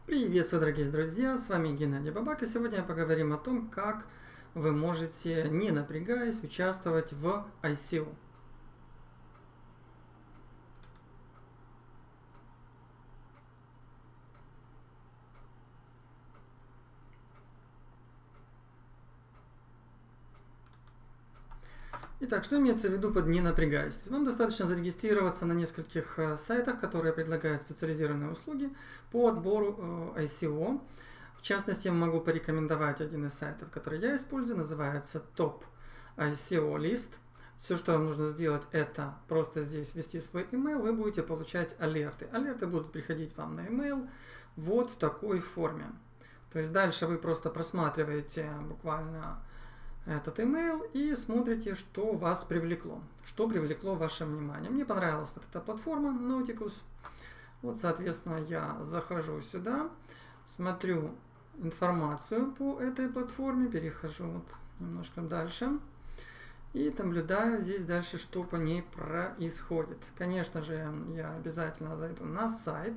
Приветствую, дорогие друзья, с вами Геннадий Бабак, и сегодня поговорим о том, как вы можете, не напрягаясь, участвовать в ICO. Итак, что имеется в виду под «не напрягаясь»? Вам достаточно зарегистрироваться на нескольких сайтах, которые предлагают специализированные услуги по отбору ICO. В частности, я могу порекомендовать один из сайтов, который я использую, называется Top ICO List. Все, что вам нужно сделать, это просто здесь ввести свой email, вы будете получать алерты. Алерты будут приходить вам на email вот в такой форме. То есть дальше вы просто просматриваете буквально этот email и смотрите, что вас привлекло, что привлекло ваше внимание. Мне понравилась вот эта платформа Nauticus. Вот, соответственно, я захожу сюда, смотрю информацию по этой платформе, перехожу вот немножко дальше и наблюдаю здесь дальше, что по ней происходит. Конечно же, я обязательно зайду на сайт,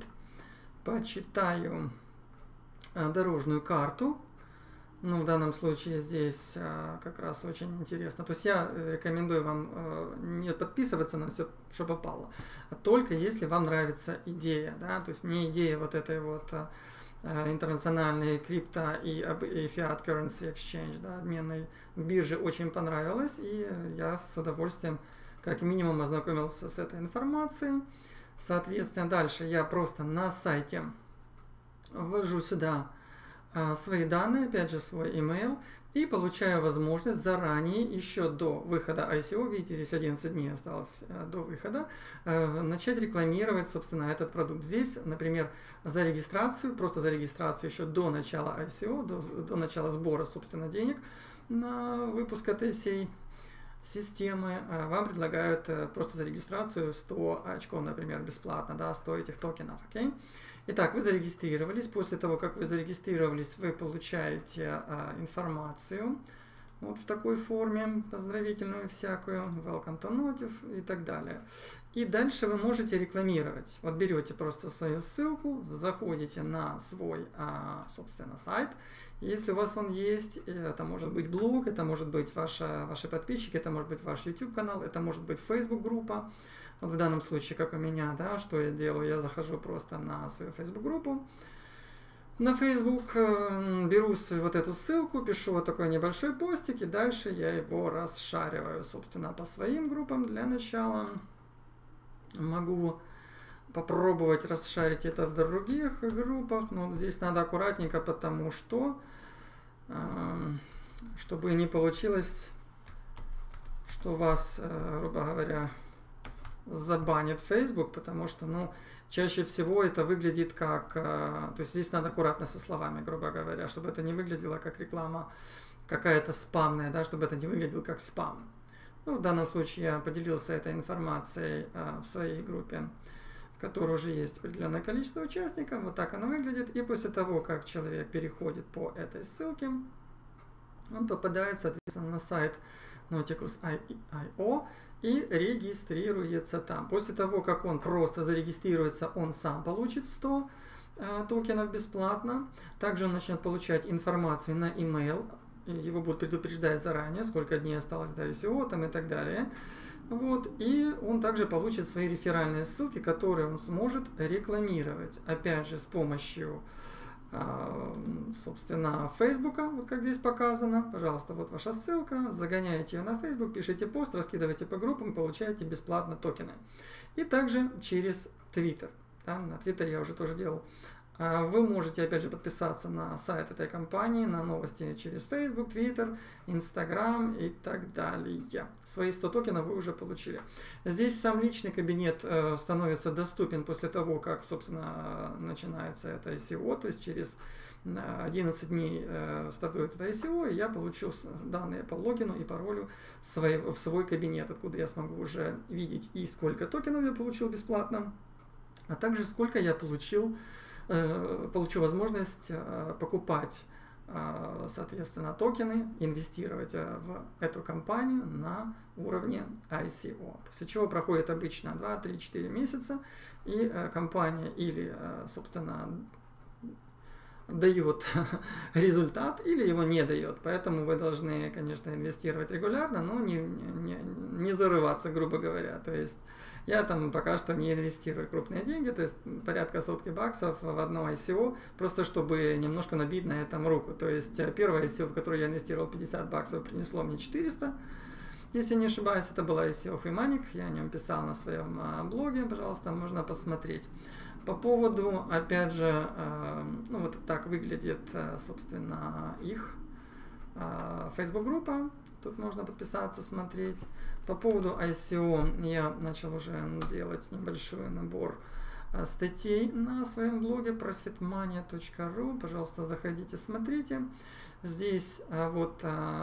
почитаю дорожную карту. Ну, в данном случае здесь как раз очень интересно. То есть я рекомендую вам не подписываться на все, что попало, а только если вам нравится идея. Да? То есть мне идея вот этой вот интернациональной крипто и fiat currency exchange, да, обменной биржи очень понравилась, и я с удовольствием как минимум ознакомился с этой информацией. Соответственно, дальше я просто на сайте ввожу сюда свои данные, опять же свой email, и получаю возможность заранее, еще до выхода ICO, видите, здесь 11 дней осталось до выхода, начать рекламировать, собственно, этот продукт. Здесь, например, за регистрацию, просто за регистрацию еще до начала ICO, до начала сбора, собственно, денег на выпуск этой всей системы, вам предлагают просто за регистрацию 100 очков, например, бесплатно, да, 100 этих токенов, окей? Итак, вы зарегистрировались. После того, как вы зарегистрировались, вы получаете информацию вот в такой форме, поздравительную всякую, welcome to Notif и так далее. И дальше вы можете рекламировать. Вот берете просто свою ссылку, заходите на свой, собственно, сайт. Если у вас он есть, это может быть блог, это может быть ваши подписчики, это может быть ваш YouTube канал, это может быть Facebook группа. Вот в данном случае, как у меня, да, что я делаю, я захожу просто на свою Facebook группу. На Facebook беру вот эту ссылку, пишу вот такой небольшой постик, и дальше я его расшариваю, собственно, по своим группам для начала. Могу попробовать расшарить это в других группах, но здесь надо аккуратненько, потому что, чтобы не получилось, что вас, грубо говоря, забанит Facebook, потому что, ну, чаще всего это выглядит как, то есть здесь надо аккуратно со словами, грубо говоря, чтобы это не выглядело как реклама какая-то спамная, да, чтобы это не выглядело как спам. Ну, в данном случае я поделился этой информацией в своей группе, в которой уже есть определенное количество участников. Вот так она выглядит. И после того, как человек переходит по этой ссылке, он попадает, соответственно, на сайт Nauticus.io и регистрируется там. После того, как он просто зарегистрируется, он сам получит 100 токенов бесплатно. Также он начнет получать информацию на email. Его будут предупреждать заранее, сколько дней осталось до ICO там и так далее. Вот. И он также получит свои реферальные ссылки, которые он сможет рекламировать. Опять же, с помощью, собственно, Facebook, вот как здесь показано. Пожалуйста, вот ваша ссылка, загоняете ее на Facebook, пишите пост, раскидываете по группам, получаете бесплатно токены. И также через Twitter. Да, на Twitter я уже тоже делал. Вы можете, опять же, подписаться на сайт этой компании, на новости через Facebook, Twitter, Instagram и так далее. Свои 100 токенов вы уже получили. Здесь сам личный кабинет становится доступен после того, как, собственно, начинается это ICO, то есть через 11 дней стартует это ICO, и я получу данные по логину и паролю в свой кабинет, откуда я смогу уже видеть и сколько токенов я получил бесплатно, а также сколько я получу возможность покупать, соответственно, токены, инвестировать в эту компанию на уровне ICO. После чего проходит обычно 2, 3, 4 месяца, и компания или, собственно, дает результат или его не дает. Поэтому вы должны, конечно, инвестировать регулярно, но не зарываться, грубо говоря. То есть я там пока что не инвестирую крупные деньги, то есть порядка сотки баксов в одно ICO, просто чтобы немножко набить на этом руку. То есть первое ICO, в которое я инвестировал 50 баксов, принесло мне 400. Если не ошибаюсь, это была ICO Freemanic, я о нем писал на своем блоге, пожалуйста, можно посмотреть. По поводу, опять же, ну вот так выглядит, собственно, их Facebook-группа. Тут можно подписаться, смотреть. По поводу ICO я начал уже делать небольшой набор статей на своем блоге profitmania.ru. Пожалуйста, заходите, смотрите. Здесь вот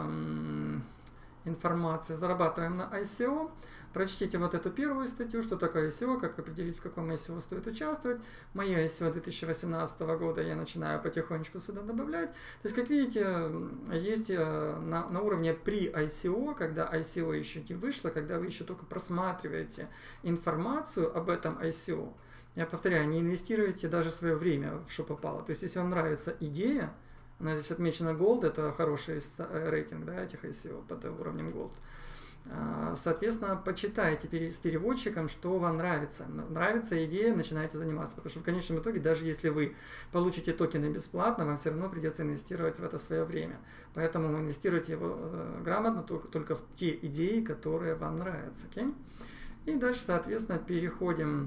информация. Зарабатываем на ICO. Прочтите вот эту первую статью, что такое ICO, как определить, в каком ICO стоит участвовать. Мои ICO 2018 года я начинаю потихонечку сюда добавлять. То есть, как видите, есть на уровне при ICO, когда ICO еще не вышло, когда вы еще только просматриваете информацию об этом ICO. Я повторяю, не инвестируйте даже свое время в что попало. То есть, если вам нравится идея, она здесь отмечена Gold, это хороший рейтинг, да, этих ICO под уровнем Gold. Соответственно, почитайте с переводчиком, что вам нравится. Нравится идея, начинайте заниматься. Потому что в конечном итоге, даже если вы получите токены бесплатно, вам все равно придется инвестировать в это свое время. Поэтому инвестируйте его грамотно только в те идеи, которые вам нравятся. Okay? И дальше, соответственно, переходим.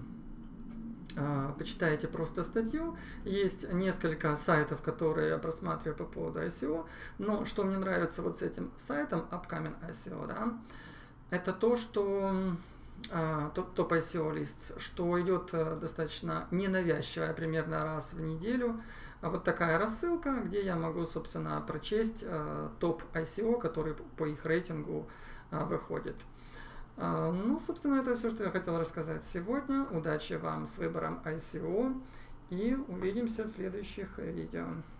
Почитайте просто статью. Есть несколько сайтов, которые я просматриваю по поводу ICO. Но что мне нравится вот с этим сайтом Upcoming ICO, да, это то, что топ ICO лист, что идет достаточно ненавязчивая, примерно раз в неделю. Вот такая рассылка, где я могу, собственно, прочесть топ ICO, который по их рейтингу выходит. Ну, собственно, это все, что я хотел рассказать сегодня. Удачи вам с выбором ICO и увидимся в следующих видео.